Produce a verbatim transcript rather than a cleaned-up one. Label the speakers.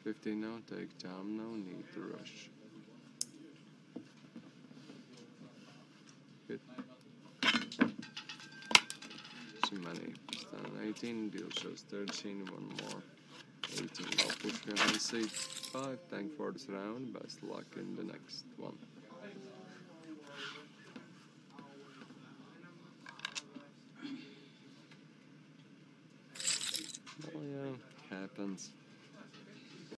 Speaker 1: fifteen now, take time, no need to rush. Hit. Too many. Stand eighteen, deal shows thirteen, one more. eighteen, I'll push behind C five, thank for this round, best luck in the next one. Oh yeah, happens.